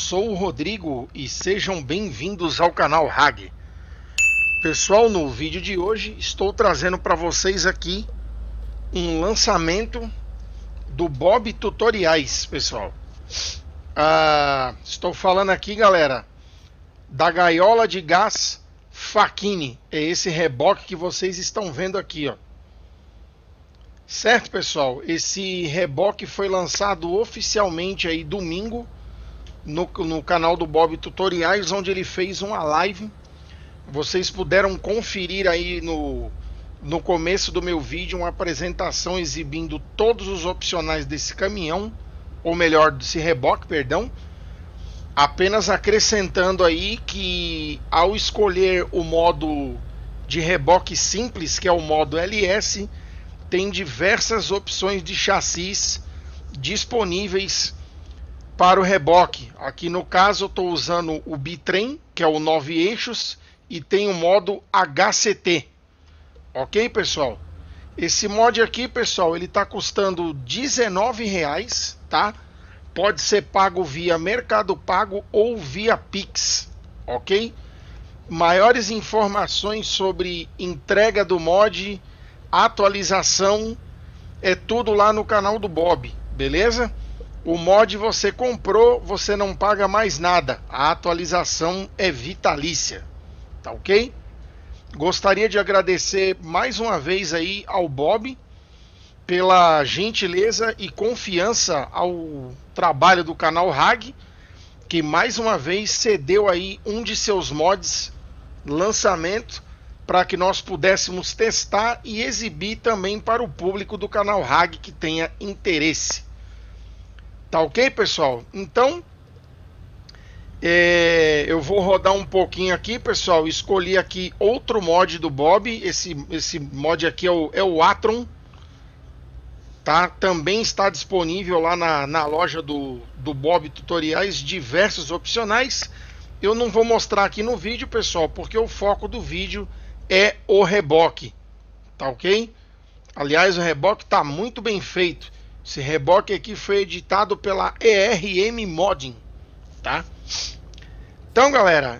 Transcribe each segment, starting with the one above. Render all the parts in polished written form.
sou o Rodrigo e sejam bem-vindos ao canal Hag. Pessoal, no vídeo de hoje estou trazendo para vocês aqui um lançamento do Bob Tutoriais, pessoal. Estou falando aqui, galera, da gaiola de gás Fachini. É esse reboque que vocês estão vendo aqui, ó. Certo, pessoal? Esse reboque foi lançado oficialmente aí domingo no canal do Bob Tutoriais, onde ele fez uma live. Vocês puderam conferir aí no começo do meu vídeo uma apresentação exibindo todos os opcionais desse caminhão, ou melhor, desse reboque, perdão. Apenas acrescentando aí que ao escolher o modo de reboque simples, que é o modo LS, tem diversas opções de chassis disponíveis para o reboque. Aqui no caso eu estou usando o Bitrem, que é o 9 eixos, e tem o modo HCT. Ok, pessoal? Esse mod aqui, pessoal, ele está custando R$19, tá? Pode ser pago via Mercado Pago ou via Pix, ok? Maiores informações sobre entrega do mod, atualização, é tudo lá no canal do Bob, beleza? O mod você comprou, você não paga mais nada. A atualização é vitalícia, tá ok? Gostaria de agradecer mais uma vez aí ao Bob pela gentileza e confiança ao trabalho do canal Hag, que mais uma vez cedeu aí um de seus mods lançamento para que nós pudéssemos testar e exibir também para o público do canal Hag que tenha interesse. Tá ok, pessoal? Então, eu vou rodar um pouquinho aqui, pessoal. Escolhi aqui outro mod do Bob. Esse mod aqui é o Atron. Tá? Também está disponível lá na loja do Bob Tutoriais, diversos opcionais. Eu não vou mostrar aqui no vídeo, pessoal, porque o foco do vídeo é o reboque, tá ok? Aliás, o reboque está muito bem feito. Esse reboque aqui foi editado pela ERM Modding, tá? Então, galera,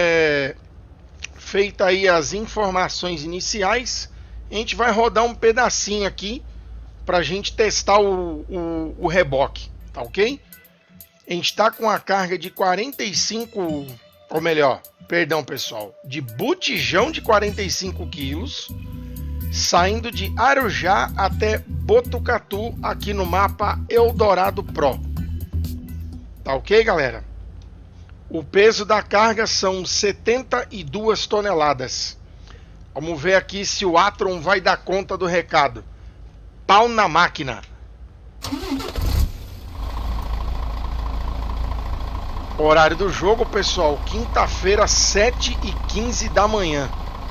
feita aí as informações iniciais, a gente vai rodar um pedacinho aqui para a gente testar o reboque, tá ok? A gente está com a carga de 45, ou melhor, perdão, pessoal, de botijão de 45 quilos, saindo de Arujá até Botucatu, aqui no mapa Eldorado Pro. Tá ok, galera? O peso da carga são 72 toneladas. Vamos ver aqui se o Atron vai dar conta do recado. Pau na máquina. Horário do jogo, pessoal, quinta-feira, 7h15 da manhã.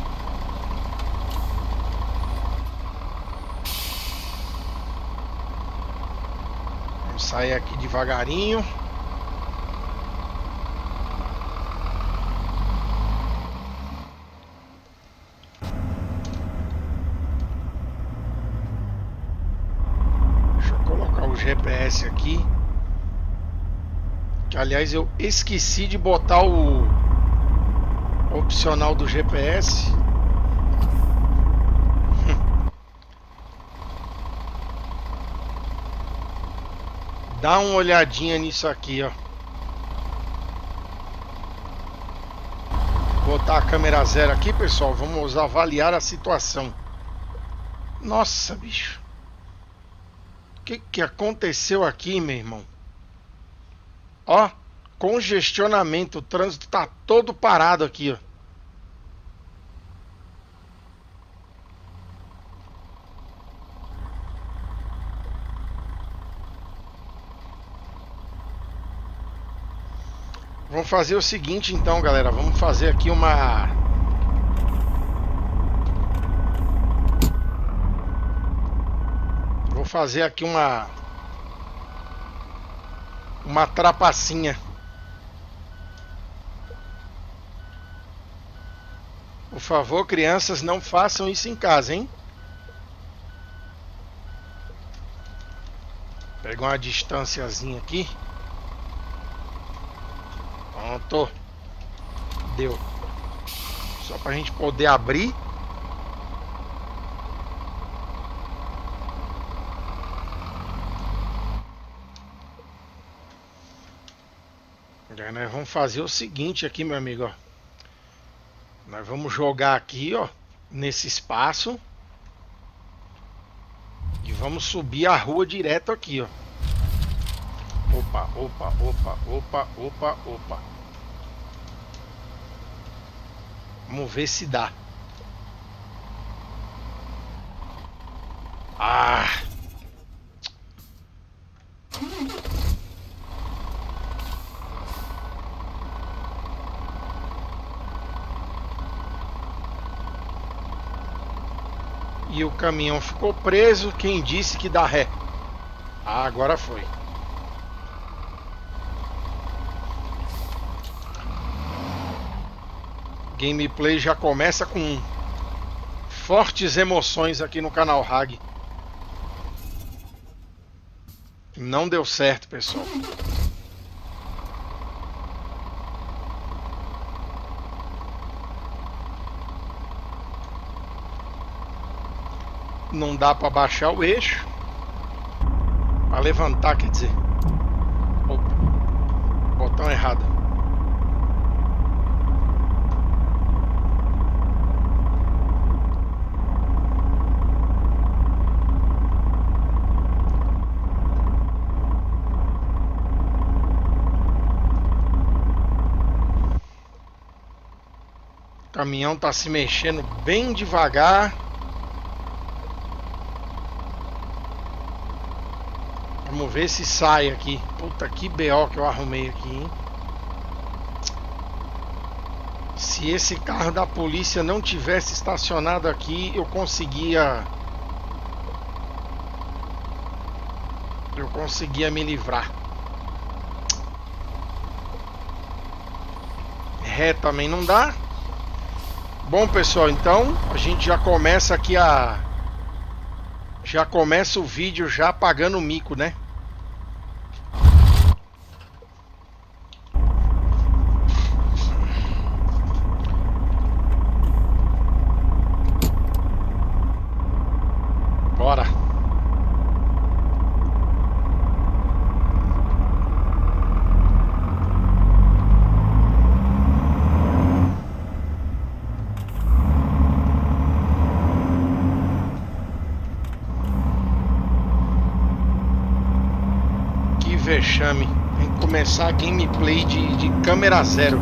Vamos sair aqui devagarinho. Deixa eu colocar o GPS aqui. Que, aliás, eu esqueci de botar o opcional do GPS. Dá uma olhadinha nisso aqui, ó. Vou botar a câmera zero aqui, pessoal. Vamos avaliar a situação. Nossa, bicho. O que aconteceu aqui, meu irmão? Ó, congestionamento, o trânsito tá todo parado aqui, ó. Vamos fazer o seguinte então, galera, vamos fazer aqui Vou fazer aqui uma trapacinha. Por favor, crianças, não façam isso em casa, hein? Pegar uma distânciazinha aqui. Pronto. Deu. Só pra gente poder abrir. Nós vamos fazer o seguinte aqui, meu amigo, ó. Nós vamos jogar aqui, ó, nesse espaço. E vamos subir a rua direto aqui, ó. Opa, opa, opa, opa, opa, opa. Vamos ver se dá. Ah! E o caminhão ficou preso. Quem disse que dá ré? Ah, agora foi. Gameplay já começa com fortes emoções aqui no canal Hag. Não deu certo, pessoal. Não dá para baixar o eixo. Para levantar, quer dizer. Opa. Botão errado. O caminhão tá se mexendo bem devagar. Vamos ver se sai aqui. Puta, que BO que eu arrumei aqui, hein? Se esse carro da polícia não tivesse estacionado aqui, eu conseguia me livrar. Ré também não dá. Bom, pessoal, então a gente já começa aqui já começa o vídeo já pagando o mico, né? Bora. Vexame. Tem que começar a gameplay de câmera zero.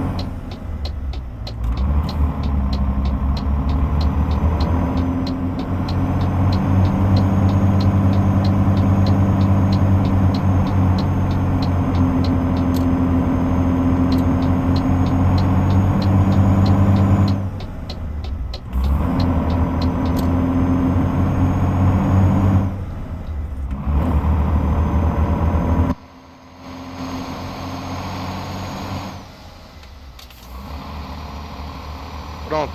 Pronto.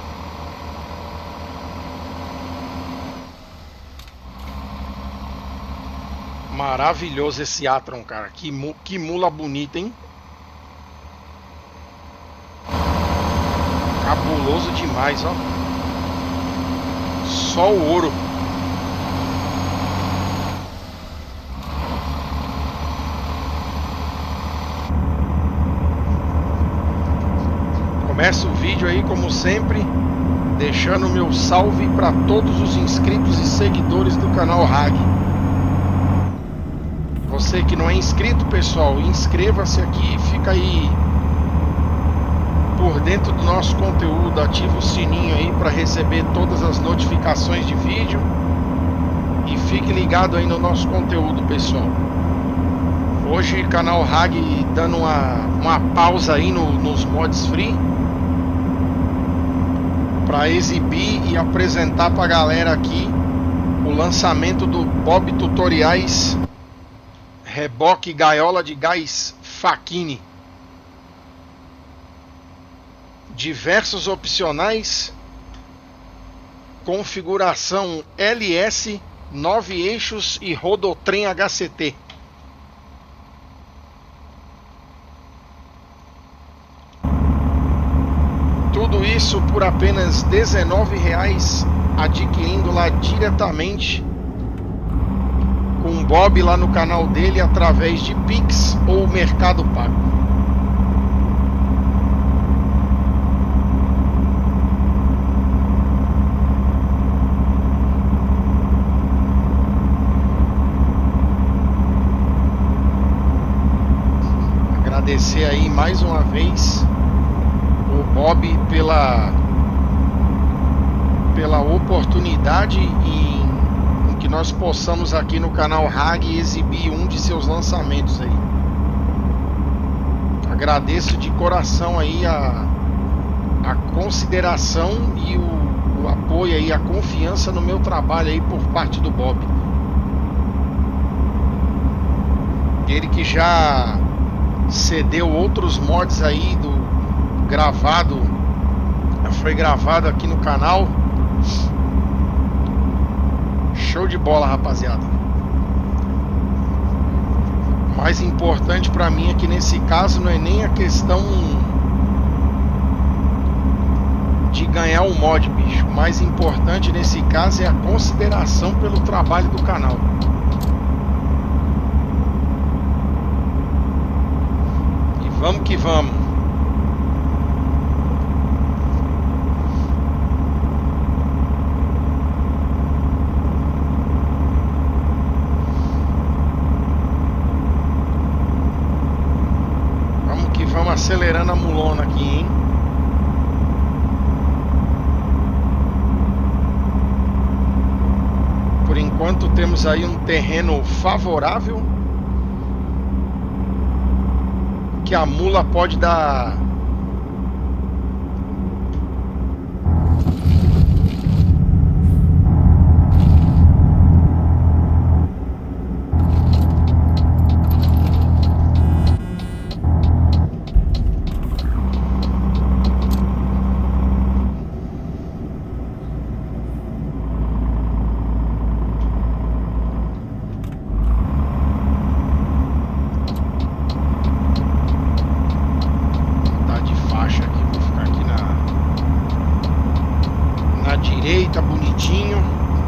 Maravilhoso esse Atron, cara. Que mula bonita, hein? Cabuloso demais, ó. Só o ouro. Começo o vídeo aí, como sempre, deixando o meu salve para todos os inscritos e seguidores do canal Hag. Você que não é inscrito, pessoal, inscreva-se aqui, fica aí por dentro do nosso conteúdo, ativa o sininho aí para receber todas as notificações de vídeo e fique ligado aí no nosso conteúdo, pessoal. Hoje canal Hag dando uma pausa aí nos mods free para exibir e apresentar para a galera aqui o lançamento do Bob Tutoriais reboque gaiola de gás Fachini. Diversos opcionais, configuração LS, 9 eixos e rodotrem HCT. isso por apenas R$19, adquirindo lá diretamente com o Bob lá no canal dele através de Pix ou Mercado Pago. Agradecer aí mais uma vez o Bob pela oportunidade em que nós possamos aqui no canal RAG exibir um de seus lançamentos aí. Agradeço de coração aí a consideração e o apoio aí, a confiança no meu trabalho aí por parte do Bob. Ele que já cedeu outros mods aí do gravado, foi gravado aqui no canal. Show de bola, rapaziada. O mais importante pra mim aqui nesse caso não é nem a questão de ganhar o mod, bicho. O mais importante nesse caso é a consideração pelo trabalho do canal. E vamos que vamos. Vamos acelerando a mulona aqui, hein? Por enquanto temos aí um terreno favorável que a mula pode dar. Direita, bonitinho.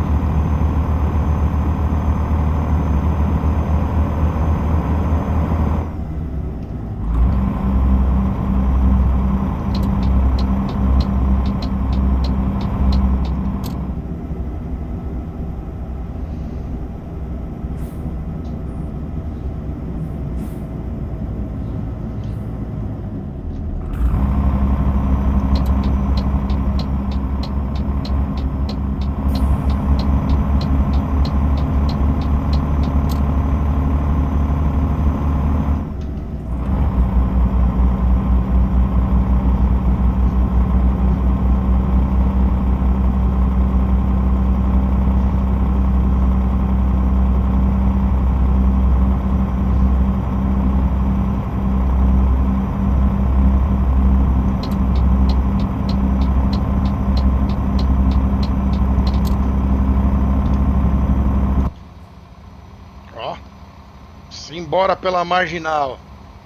Simbora pela marginal.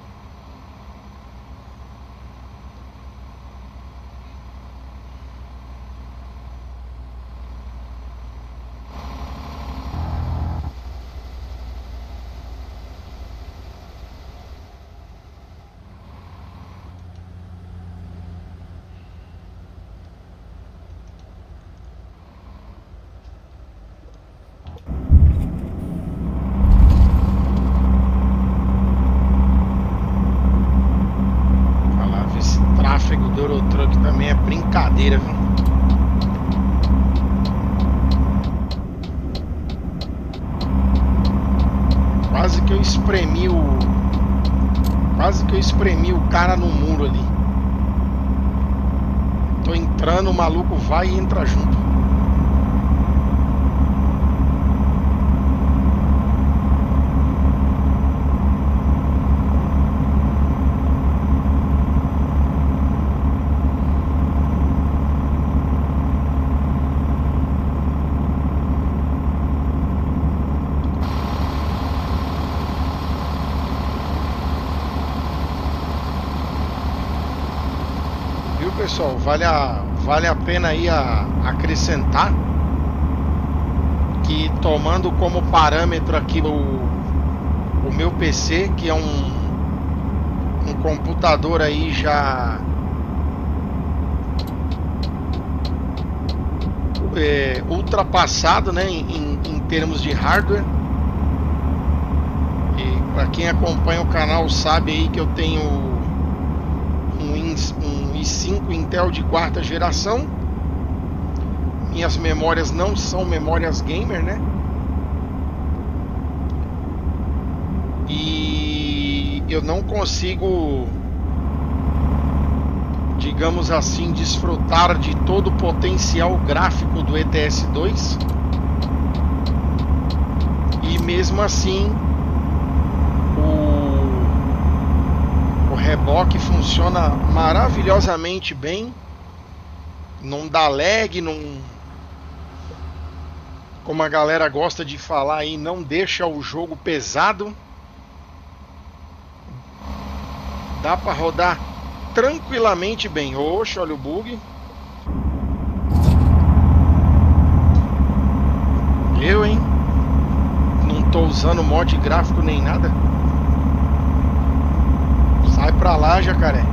Do Eurotruck também é brincadeira, viu? Quase que eu espremi o cara no muro ali. Tô entrando, o maluco vai e entra junto. pessoal, vale a pena aí acrescentar que, tomando como parâmetro aqui o meu PC, que é um computador aí já ultrapassado, né, em termos de hardware. E para quem acompanha o canal sabe aí que eu tenho um i5 Intel de 4ª geração. Minhas memórias não são memórias gamer, né? E eu não consigo, digamos assim, desfrutar de todo o potencial gráfico do ETS2. E mesmo assim o reboque funciona maravilhosamente bem. Não dá lag, não, como a galera gosta de falar aí, não deixa o jogo pesado. Dá pra rodar tranquilamente bem. Oxe, olha o bug. Eu, hein? Não tô usando mod gráfico nem nada. Sai pra lá, jacaré.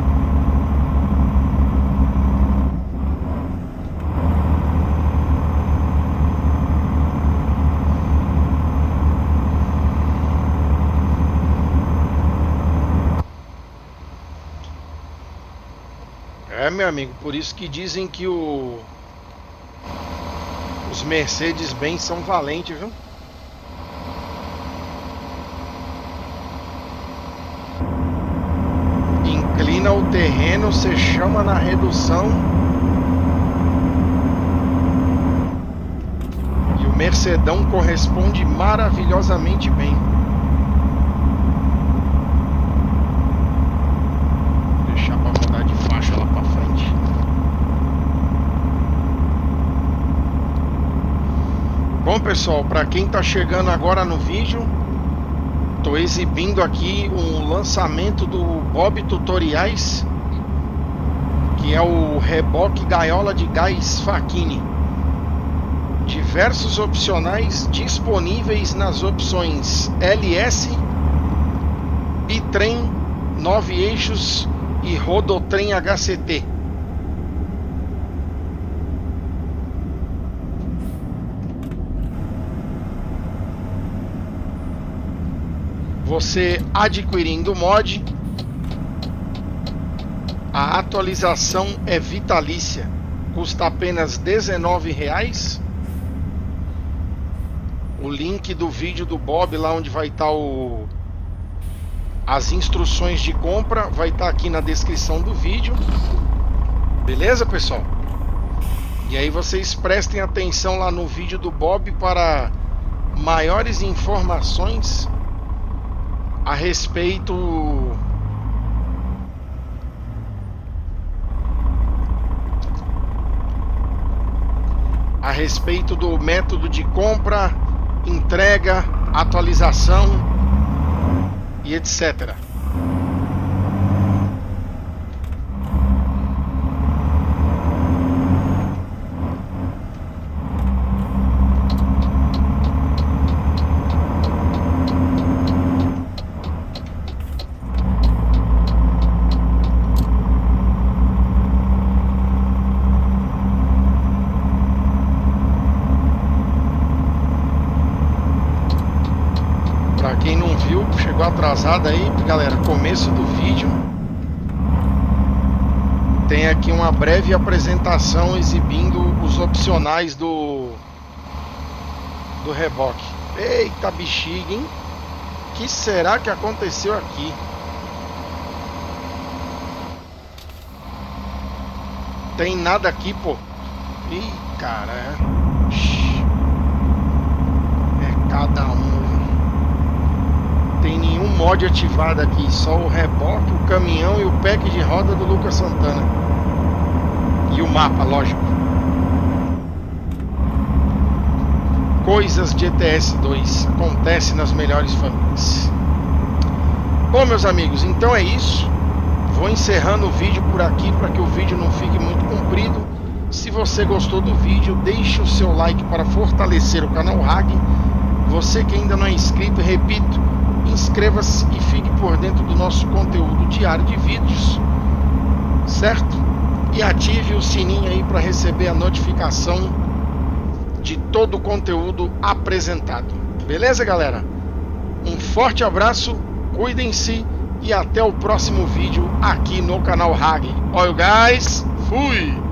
É, meu amigo, por isso que dizem que os Mercedes-Benz são valentes, viu? Inclina o terreno, você chama na redução e o Mercedão corresponde maravilhosamente bem. Bom, pessoal, para quem está chegando agora no vídeo, estou exibindo aqui um lançamento do Bob Tutoriais, que é o reboque gaiola de gás Facchini. Diversos opcionais disponíveis nas opções LS, Bitrem, 9 eixos e Rodotrem HCT. Você adquirindo o mod, a atualização é vitalícia, custa apenas R$19. O link do vídeo do Bob, lá onde vai estar as instruções de compra, vai estar aqui na descrição do vídeo. Beleza, pessoal? E aí vocês prestem atenção lá no vídeo do Bob para maiores informações a respeito do método de compra, entrega, atualização e etc. Pra quem não viu, chegou atrasado aí, galera, começo do vídeo tem aqui uma breve apresentação exibindo os opcionais do reboque. Eita bexiga, hein? O que será que aconteceu aqui? Tem nada aqui, pô. Ih, cara, é cada um. Tem nenhum mod ativado aqui, só o reboque, o caminhão e o pack de roda do Lucas Santana. E o mapa, lógico. Coisas de ETS2 acontecem nas melhores famílias. Bom, meus amigos, então é isso. Vou encerrando o vídeo por aqui para que o vídeo não fique muito comprido. Se você gostou do vídeo, deixe o seu like para fortalecer o canal Hag. Você que ainda não é inscrito, repito, inscreva-se e fique por dentro do nosso conteúdo diário de vídeos, certo? E ative o sininho aí para receber a notificação de todo o conteúdo apresentado. Beleza, galera? Um forte abraço, cuidem-se e até o próximo vídeo aqui no canal Hag. Olha, guys, fui!